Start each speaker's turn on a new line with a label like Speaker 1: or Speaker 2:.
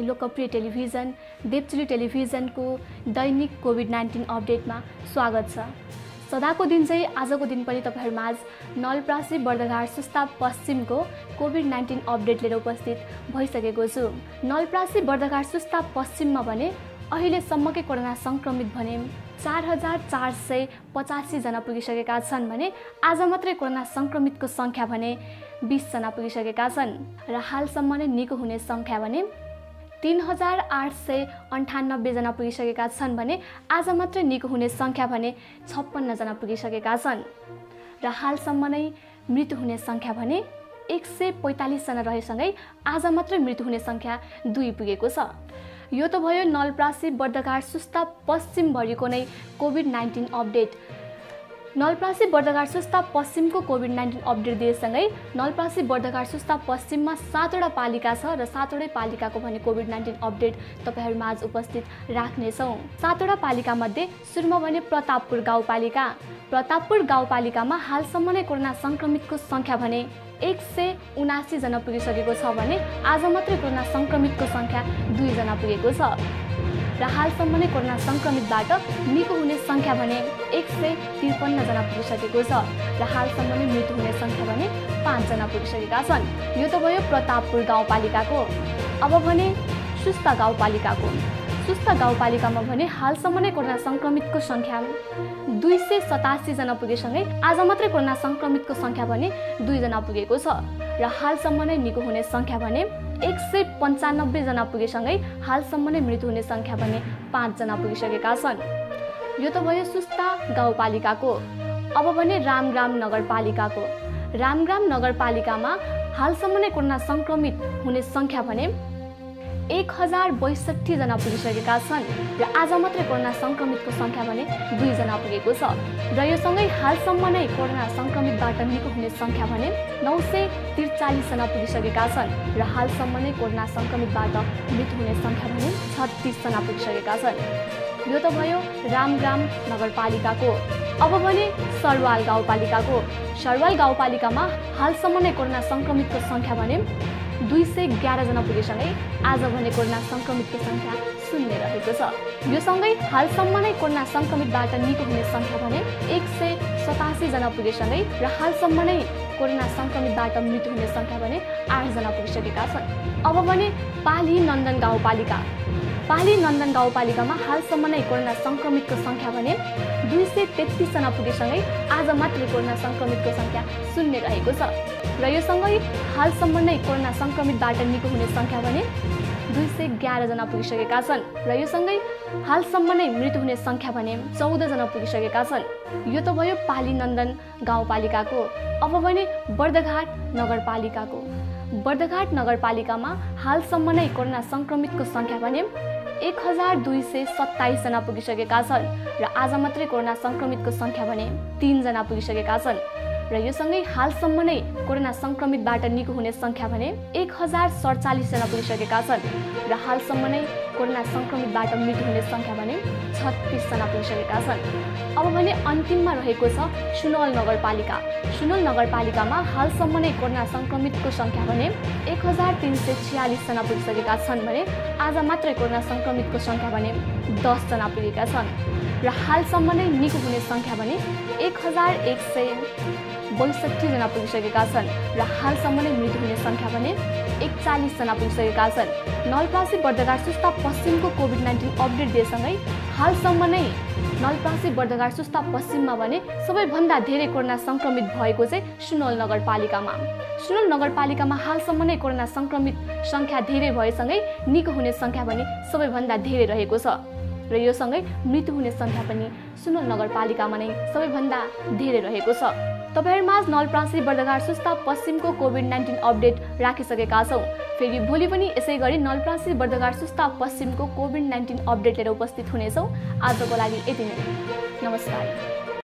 Speaker 1: लोकप्रिय टेलिभिजन देवचुली टेलिभिजनको दैनिक कोभिड-19 अपडेटमा स्वागत छ। सदाको दिन चाहिँ आजको दिन पनि तपाईहरुमाझ नलप्रासी बर्दघाट सुस्ता पश्चिमको कोभिड-19 अपडेट लिएर उपस्थित भइसकेको छु। नलप्रासी बर्दघाट सुस्ता पश्चिममा भने अहिलेसम्मकै कोरोना संक्रमित भने 4485 जना पुगिसकेका छन् भने आज मात्रै कोरोना संक्रमितको संख्या भने 20 जना पुगिसकेका छन् र हालसम्म नै निको हुने संख्या भने 3898 जना पुगिसकेका छन् भने आज मात्रै निको हुने संख्या भने 56 जना पुगिसकेका छन् र हालसम्म नै मृत्यु हुने संख्या भने 145 जना रहेसँगै आज मात्रै मृत्यु हुने संख्या 2 पुगेको छ। यो त भयो नलप्रासी बर्दघाट सुस्ता पश्चिम भरिको नै कोभिड-19 अपडेट। नलप्रासी बर्दघाट सुस्ता पश्चिमको कोभिड-19 अपडेट दिएसँगै नलप्रासी बर्दघाट सुस्ता पश्चिममा 7 वटा पालिका छ र 7 वटै पालिकाको भने कोभिड-19 अपडेट तपाईहरुमाझ उपस्थित राख्नेछौँ। 7 वटा पालिका मध्ये सुरुमा भने प्रतापपुर गाउँपालिकामा हालसम्म नै कोरोना संक्रमितको संख्या भने 179 जना पुगिसकेको छ भने आज मात्रै कोरोना संक्रमितको संख्या 2 जना पुगेको छ र हालसम्म नै कोरोना संक्रमितबाट निको हुने संख्या भने 153 जना पुगिसकेको छ र हालसम्म नै मृत्यु हुने संख्या भने 5 जना पुगिसकेका छन्। यो त भयो प्रतापपुर गाउँपालिकाको। अब भने सुस्ता गाउँपालिकामा भने हालसम्म नै कोरोना संक्रमितको संख्या 287 जना पुगेसँगै आज मात्रै कोरोना संक्रमितको संख्या भने 2 जना पुगेको छ र हालसम्म नै निको हुने संख्या भने 195 जना पुगेसँगै हालसम्म नै मृत्यु हुने संख्या भने 5 जना पुगिसकेका छन्। यो त भयो सुस्ता गाउँपालिकाको। अब भने रामग्राम नगरपालिकामा हालसम्म नै कोरोना संक्रमित हुने संख्या भने 1062 जना पुगिसकेका छन् र आज मात्रै कोरोना संक्रमितको संख्या भने 2 जना पुगेको छ र यो सँगै हालसम्म नै कोरोना संक्रमितबाट निको हुने संख्या भने 943 जना पुगिसकेका छन् र हालसम्म नै कोरोना संक्रमितबाट मृत्यु हुने संख्या भने 36 जना पुगिसकेका छन्। यो त भयो रामग्राम नगरपालिकाको। अब भने सरवाल गाउँपालिकामा हालसम्म नै कोरोना संक्रमितको संख्या भने 211 जना पुगेसँगै आज भने कोरोना संक्रमितको संख्या 0 रहेको छ। यो सँगै हालसम्म नै कोरोना संक्रमितबाट निको हुने संख्या भने 187 जना पुगेसँगै र हालसम्म नै कोरोना संक्रमितबाट मृत्यु हुने संख्या भने 8 जना पुगिसकेका छन्। अब भने पाली नन्दन गाउँपालिकामा हालसम्म नै कोरोना संक्रमितको संख्या भने 233 जना पुगेसँगै आज मात्रै कोरोना संक्रमितको संख्या 0 रहेको छ र यो सँगै हालसम्म नै कोरोना संक्रमितबाट निको हुने संख्या भने 211 जना पुगिसकेका छन् र यो सँगै हालसम्म नै मृत्यु हुने संख्या भने 14 जना पुगिसकेका छन्। यो त भयो पाली नन्दन गाउँपालिकाको। अब भने बर्दघाट नगरपालिकामा हालसम्म नै कोरोना संक्रमितको संख्या भने 1227 जना पुगिसकेका छन् र आज मात्रै कोरोना संक्रमितको संख्या भने 3 जना पुगिसकेका छन् र यो सँगै हालसम्म नै कोरोना संक्रमितबाट निको हुने संख्या भने 1047 जना पुगिसकेका छन् र हालसम्म नै कोरोना संक्रमितबाट मृत्यु हुने संख्या भने 36 जना पुगिसकेका छन्। अब भने अन्तिममा रहेको छ सुनवल नगरपालिकामा हालसम्म नै कोरोना संक्रमितको संख्या भने 1346 जना पुगिसकेका छन् भने आज मात्रै कोरोना संक्रमितको संख्या भने 10 जना पुगेका छन् र हालसम्म नै निको हुने संख्या भने 1162 जना पुगिसकेका छन् र हालसम्म नै मृत्यु हुने संख्या भने 41 जना पुगिसकेका छन्। नलप्रासी बर्दघाट सुस्ता पश्चिमको कोभिड-19 अपडेट दिएसँगै हालसम्म नै नलप्रासी बर्दघाट सुस्ता पश्चिममा भने सबैभन्दा धेरै कोरोना संक्रमित भएको चाहिँ सुनवल नगरपालिकामा हालसम्म नै कोरोना संक्रमित संख्या धेरै भएसँगै निको हुने संख्या भने सबैभन्दा धेरै रहेको छ र यो सँगै मृत्यु हुने संख्या पनि सुनवल नगरपालिकामा नै सबैभन्दा धेरै रहेको छ। तपाईहरुमाझ नलप्रासी बर्दघाट सुस्ता पश्चिमको कोभिड-19 अपडेट राखिसकेका छौं। फेरि भोलि पनि यसै गरी नलप्रासी बर्दघाट सुस्ता पश्चिमको कोभिड-19 अपडेट लिएर उपस्थित हुनेछौं। आजको लागि यति नै। नमस्कार।